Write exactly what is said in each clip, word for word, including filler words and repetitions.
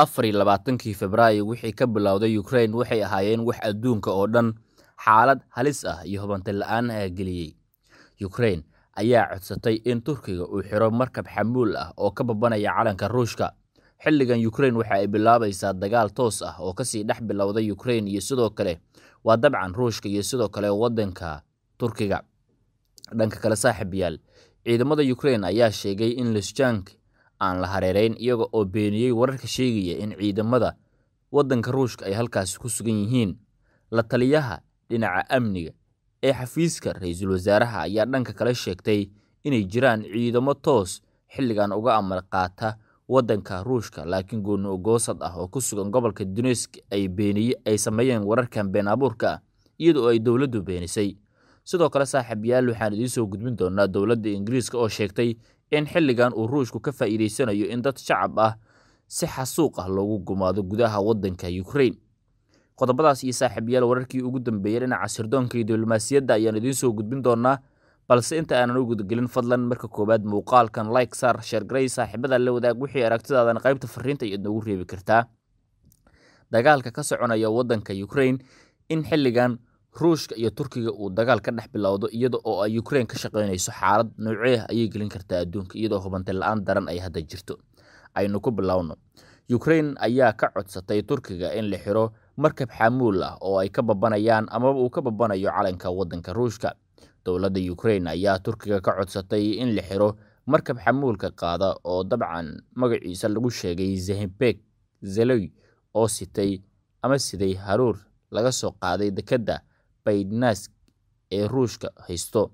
afar iyo labaatankii Febraayo wixii ka bilowday Ukraine waxay ahaayeen wax adduunka oo dhan xaalad halis ah iyo hubanti la'aan ah geliyay. Ukraine ayaa codsatay in Turkiga uu xiro markab xamuul ah oo ka babanaya calanka Ruushka. Xilligan Ukraine waxa ay bilaabaysaa dagaal toos ah oo ka sii dhex bilowday Ukraine iyo sidoo kale waa dabcan Ruushka iyo sidoo kale waddanka Turkiga. Dhanka kale saaxiibayaal, ciidamada Ukraine ayaa sheegay in Lysychansk aan la hareereyn iyaga oo beeniyay wararka sheegaya in ciidamada waddanka Ruushka ay halkaas ku sugan yihiin. La taliyaha dhinaca amniga ee xafiiska ra'iisul wasaaraha ayaa dhanka kale sheegtay inay jiraan ciidamo toos xilligan uga amar qaata waddanka Ruushka, laakiin gooni ogoosad ah oo ku sugan gobolka Donetsk ay beeniyay ay sameeyeen wararkan been abuurka ah iyadoo ay dawladdu beenisay. Sidoo kale saaxiibayaal, waxaan idiin soo gudbin doonaa dawladda Ingiriiska oo sheegtay in xilligan uu Ruushku ka faa'iideysanayo in dad shacab ah si xasuuq ah loogu gumaado gudaha waddanka Ukraine. Qodobadaas iyo saaxiibayaal wararkii ugu dambeeyay dhinaca sirdoonka iyo diblomaasiyadda ayaan idiin soo gudbin doonaa, balse inta aanan u gudgelin fadlan marka koobaad muuqaalkan like saar, share garay, saaxiibada la wadaag wixii aragtidaadana qaybta fariinta iyo nagu reebi kartaa. Dagaalka ka soconaya waddanka Ukraine in xilligan Ruushka iyo Turkiga uu dagaal ka dhex bilowdo iyada oo ay Ukraine ka shaqeynayso xaalad noocee ah ayay gelin kartaa adduunka iyadoo hubanti la'aan daran ay hadda jirto. Aynu ku bilowno. Ukraine ayaa ka codsatay Turkiga in la xiro markab xamuul ah oo ay ka babanayaan ama uu ka babanayo calanka waddanka Ruushka. Dawladda Ukraine ayaa Turkiga ka codsatay in la xiro markab xamuulka qaada oo dabcan magaciisa lagu sheegay Zahipek Zeloy oo sitay ama siday haruur laga soo qaaday dekedda Baydnask ee Ruushka haysto.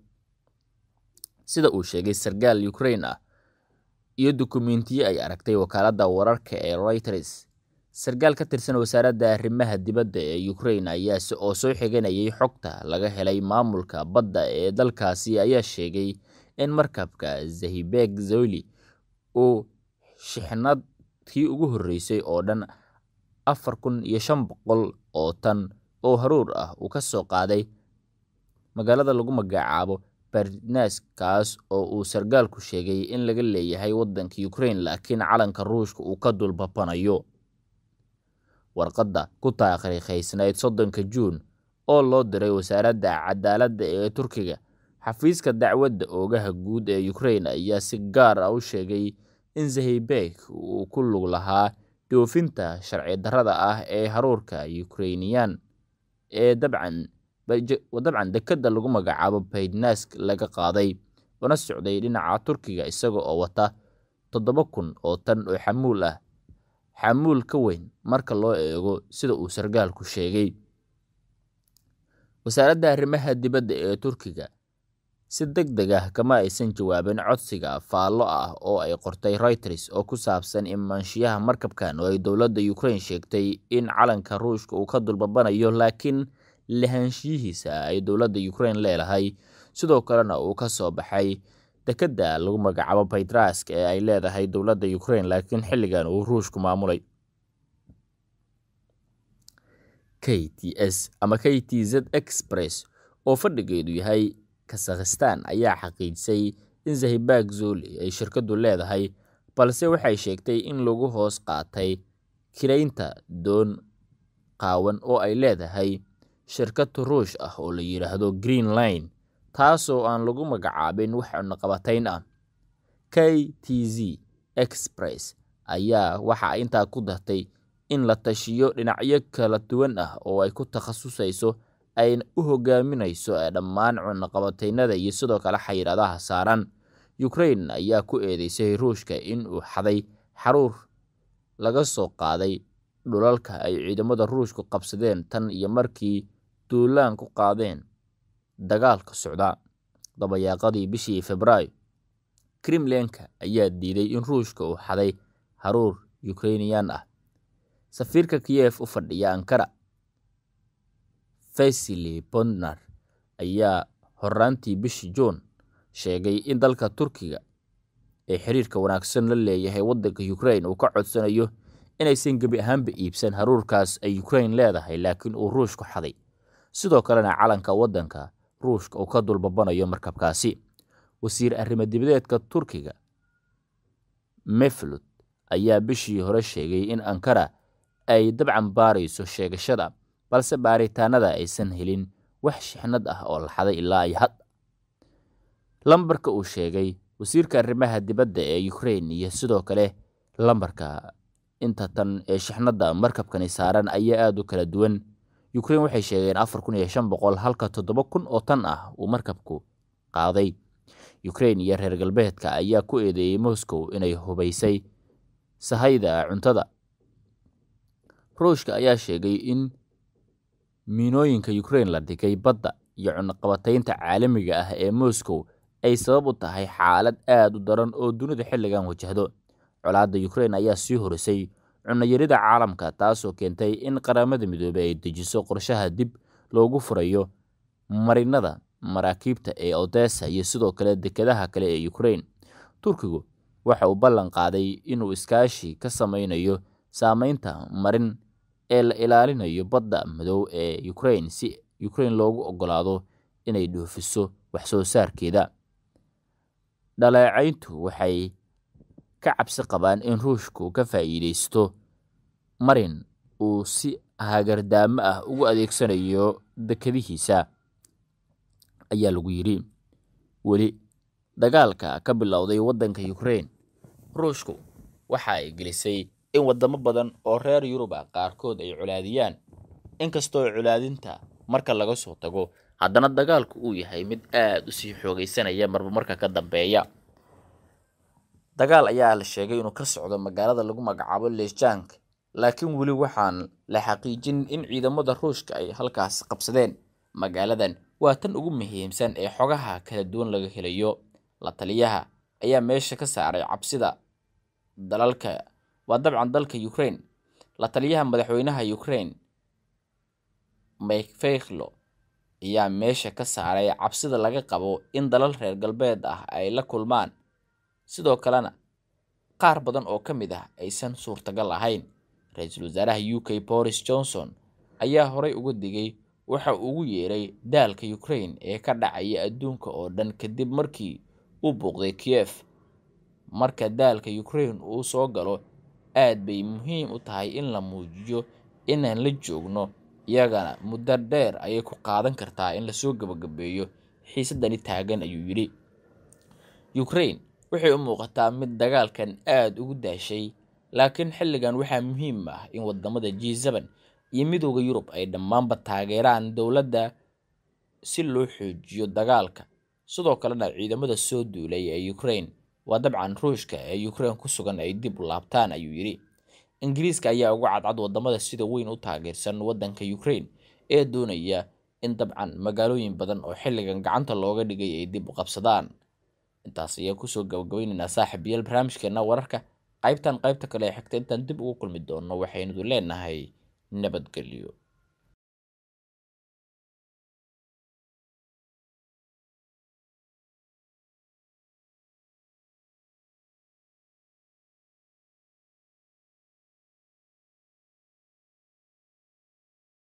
Sida uu sheegay sargaal Ukraine ah iyo dukumeentiyo ay aragtay wakaaladda wararka ee Reuters. Sargaal ka tirsan wasaaradda arrimaha dibadda ee Ukraine ayaa oo soo xiganayay xogta laga helay maamulka badda ee dalkaasi ayaa sheegay in markabka Zahipek Zeloy uu shixnadkii ugu horreysay oo dhan afar kun iyo shan boqol oo tan oo haruur ah uu ka soo qaaday magaalada lagu magacaabo Baydnask, kaas oo uu sargaalku sheegay in laga leeyahay waddanka Ukraine laakiin calanka Ruushka uu ka dul babanayo. Warqadda ku taariikhaysnayd soddonka Juun oo loo diray wasaaradda cadaaladda ee Turkiga, xafiiska dacwadda oogaha guud ee Ukraine ayaa si gaar ah u sheegay in Zahipek uu ku lug lahaa dhoofinta sharci darrada ah ee haruurka Ukrainian ee dabcan dabcan dekedda lagu magacaabo Baydnask laga qaaday una socday dhinaca Turkiga isaga oo wata toddoba kun oo tan oo xamuul ah, xamuul ka weyn marka loo eego sida uu sargaalku sheegay. Wasaaradda arrimaha dibadda ee Turkiga si degdeg ah kama aysan jawaabin codsiga faallo ah oo ay qortay Reuters oo ku saabsan imaanshiyaha markabkan oo ay dawladda Ukraine sheegtay in calanka Ruushka uu ka dul babanayo laakiin lahaanshiyihiisa ay dawladda Ukraine leedahay, sidoo kalena uu ka soo baxay dekedda lagu magacaabo Baydnask ee ay leedahay dawladda Ukraine laakiin xilligan uu Ruushku maamulay. K T S ama K T Z Express oo fadhigeedu yahay Kazakhstan ayaa xaqiijisay in Zahipek Zeloy ay shirkadu leedahay, balse waxay sheegtay in lagu hoos qaatay kireynta doon qaawan oo ay leedahay shirkad Ruush ah oo la yiraahdo Green Line, taasoo aan lagu magacaabin wax cunaqabatayn ah. K T Z Express ayaa waxa intaa ku dartay in la tashiyo dhinacyo kala duwan ah oo ay ku takhasusayso ayna u hogaaminayso dhammaan cunaqabataynada iyo sidoo kale xayiraadaha saaran. Ukraine ayaa ku eedeysay Ruushka in uu xaday haruur laga soo qaaday dhulalka ay ciidamada Ruushku qabsadeen tan iyo markii duulaan ku qaadeen dagaalka socda dabayaaqadii bishii Febraayo. Kremlin-ka ayaa diiday in Ruushka uu xaday haruur Ukrainian ah. Safiirka Kiev u fadhiya Ankara Vasily Bondnar ayaa horraantii bishii Juun sheegay in dalka Turkiga ee xiriirka wanaagsan la leeyahay waddanka Ukraine uu ka codsanayo inaysan gebi ahaanba iibsan haruurkaas ay Ukraine leedahay laakiin uu Ruushku xaday, sidoo kalena calanka waddanka Ruushka uu ka dul babanayo markabkaasi. Wasiir arrimo dibadeedka Turkiga Mevlut ayaa bishii hore sheegay in Ankara ay dabcan baarayso sheegashada, balse baaritaanada aysan helin wax shixnad ah oo la xaday ilaa ay had. Lambarka uu sheegay wasiirka arrimaha dibadda ee Ukraine iyo sidoo kale lambarka inta tan ee shixnada markabkani saaran ayaa aad u kala duwan. Ukraine waxay sheegeen afar kun iyo shan boqol halka toddoba kun oo tan ah uu markabku qaaday. Ukraine iyo reer galbeedka ayaa ku eedeeyay Moscow inay hubaysay sahayda cuntada. Ruushka ayaa sheegay in miinooyinka Ukraine la dhigay badda iyo cunaqabataynta caalamiga ah ee Moscow ay sabab u tahay xaalad aad u daran oo dunida xilligan wajahdo. Colaadda Ukraine ayaa sii horisay cunno yarida caalamka, taasoo keentay in qaramada midoobay ay dejiso qorshaha dib loogu furayo marinada maraakiibta ee Odessa iyo sidoo kale dekedaha kale ee Ukraine. Turkigu waxa uu ballan qaaday inuu iskaashi ka sameynayo saameynta marin ee la ilaalinayo badda madow ee Ukraine si Ukraine loogu ogolaado inay dhoofiso wax soo saarkeeda. Dhaleecayntu waxay ka cabsi qabaan in Ruushku ka faa'iideysto marin uu si hagardaamo ah ugu adeegsanayo dekadihiisa, ayaa lagu yiri. Weli dagaalka ka bilowday waddanka Ukraine, Ruushku waxa ay gelisay in wadamo badan oo reer Yurub ah qaarkood ay colaadiyaan. Inkastoo colaadinta marka laga soo tago, haddana dagaalku uu yahay mid aad u sii xoogaysanaya marba marka ka dambeeya. Dagaal ayaa la sheegay inuu ka socdo magaalada lagu magacaabo Lysychansk, laakiin weli waxaan la xaqiijin in ciidamada Ruushka ay halkaas qabsadeen. Magaaladan waa tan ugu muhiimsan ee xogaha kala duwan laga helayo. La taliyaha ayaa meesha ka saaray cabsida dalalka waa dabcan dalka Ukraine. La taliyaha madaxweynaha Ukraine Mikhailo ayaa meesha ka saaray cabsida laga qabo in dalal reer galbeed ah ay la kulmaan, sidoo kalena qaar badan oo ka mid ah aysan suurtagal ahayn. Ra'iisul Wasaaraha U K Boris Johnson ayaa horey uga digay waxa uu ugu yeeray daalka Ukraine ee ka dhacaya adduunka oo dhan kadib markii uu booqday Kiev. Marka daalka Ukraine uu soo galo, aad bay muhiim u tahay in la muujiyo inaan la joogno, iyagana muddo dheer ayay ku qaadan kartaa in la soo gabagabeeyo xiisadani taagan, ayuu yiri. Ukraine waxay u muuqataa mid dagaalkan aad ugu daashay, laakiin xilligan waxaa muhiim ah in wadamada G seven iyo midowga Yurub ay dhammaanba taageeraan dowladda si loo xoojiyo dagaalka. Sidoo kalena ciidamada soo duulay ee Ukraine waa dabcan Ruushka ee Ukraine ku sugan ay dib u laabtaan, ayuu yiri. Ingiriiska ayaa uga cadcad wadamada sida weyn u taageersan waddanka Ukraine ee doonaya in dabcan magaalooyin badan oo xilligan gacanta looga dhigay ay dib u qabsadaan. Intaas ayaa kusoo gabagabaynaynaa saaxiibayaal barnaamijkeena wararka. qaybtan qaybta kale ee xigta intaan dib ugu kulmi doono waxaynu leenahay nabadgelyo.